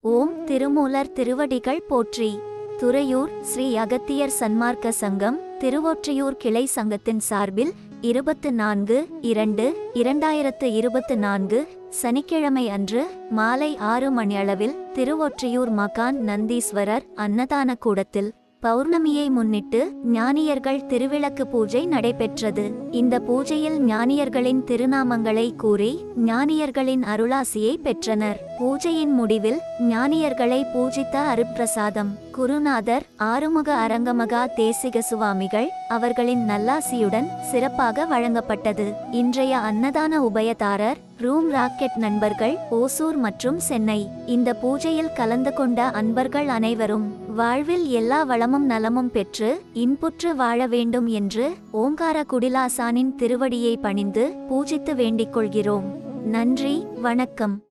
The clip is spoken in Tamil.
ஓம் திருமூலர் திருவடிகள் போற்றி. துறையூர் ஸ்ரீ அகத்தியர் சன்மார்க்க சங்கம் திருவொற்றியூர் கிளை சங்கத்தின் சார்பில் 24/2/2024 சனிக்கிழமை அன்று மாலை 6 மணியளவில் திருவொற்றியூர் மகான் நந்தீஸ்வரர் அன்னதான கூடத்தில் பௌர்ணமியை முன்னிட்டு ஞானியர்கள் திருவிளக்கு பூஜை நடைபெற்றது. இந்த பூஜையில் ஞானியர்களின் திருநாமங்களை கூறி ஞானியர்களின் அருளாசியை பெற்றனர். பூஜையின் முடிவில் ஞானியர்களை பூஜித்த அருட்பிரசாதம் குருநாதர் ஆறுமுக அரங்கமகா தேசிக சுவாமிகள் அவர்களின் நல்லாசியுடன் சிறப்பாக வழங்கப்பட்டது. இன்றைய அன்னதான உபயதாரர் ரூம் ராக்கெட் நண்பர்கள் ஓசூர் மற்றும் சென்னை. இந்த பூஜையில் கலந்து கொண்ட அன்பர்கள் அனைவரும் வாழ்வில் எல்லா வளமும் நலமும் பெற்று இன்புற்று வாழ வேண்டும் என்று ஓங்கார குடிலாசானின் திருவடியை பணிந்து பூஜித்து வேண்டிக் கொள்கிறோம். நன்றி, வணக்கம்.